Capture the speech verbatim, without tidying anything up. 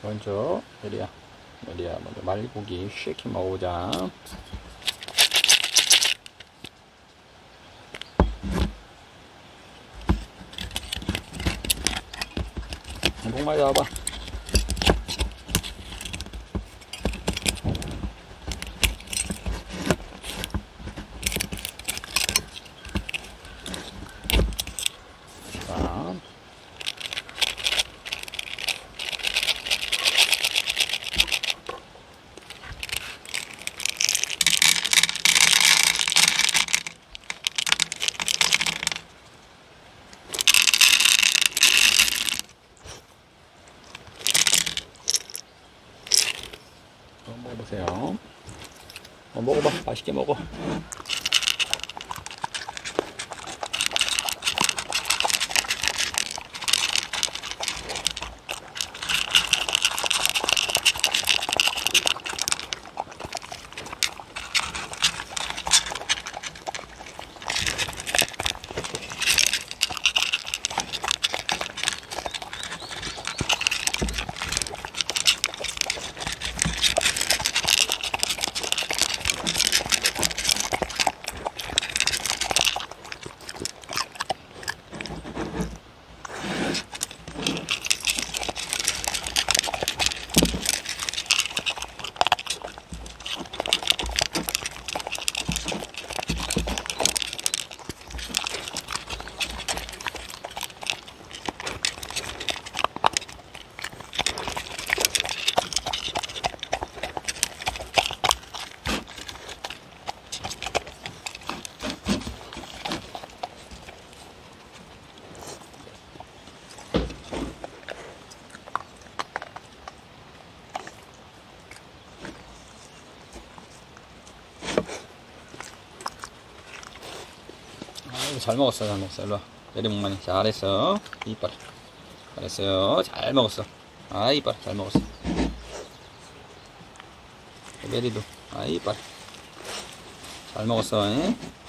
먼저 메리야 메리야 먼저 말고기 쉐이킹 먹어보자. 목 많이 잡아봐. 자, 먹어보세요. 어, 먹어봐. 맛있게 먹어. 잘 먹었어, 잘 먹었어. 일로와. 내리목만이 잘했어. 이빨. 잘했어요. 잘 먹었어. 아, 이빨. 잘 먹었어. 메리도. 아, 이빨. 잘 먹었어. 잉?